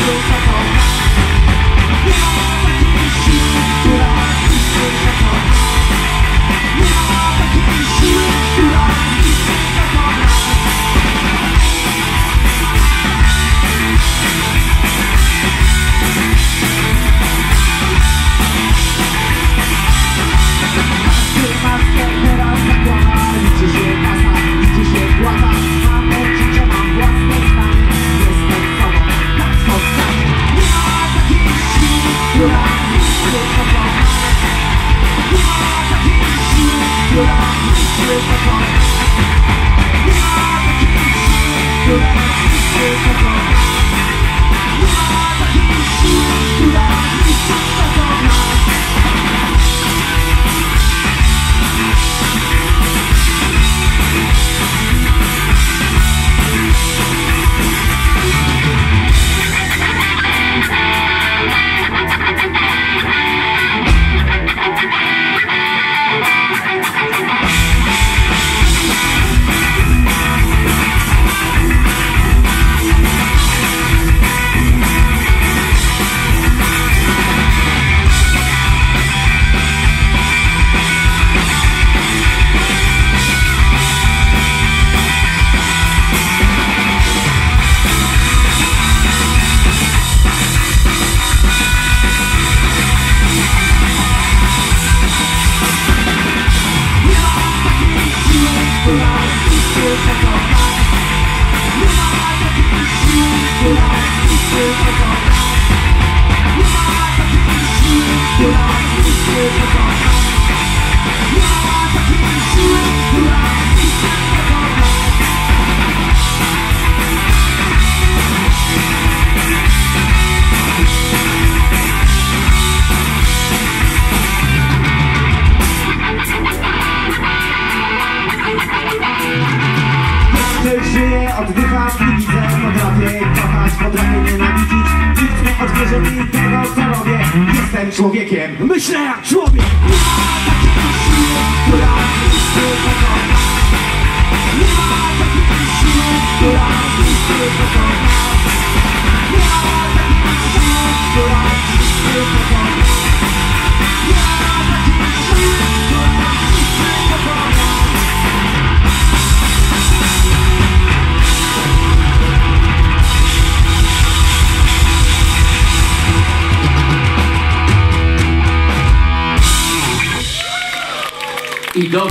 Żyję, oddycham i widzę. Potrafię kochać, potrafię nienawidzić. Nikt nie odbierze mi tego, co robię. Jestem człowiekiem, myślę jak człowiek. Nie ma takiej siły, która niszczy pokocha. Nie ma takiej siły, która niszczy pokocha. Nie ma takiej siły, która niszczy pokocha. Nie ma takiej siły, która niszczy pokocha. I do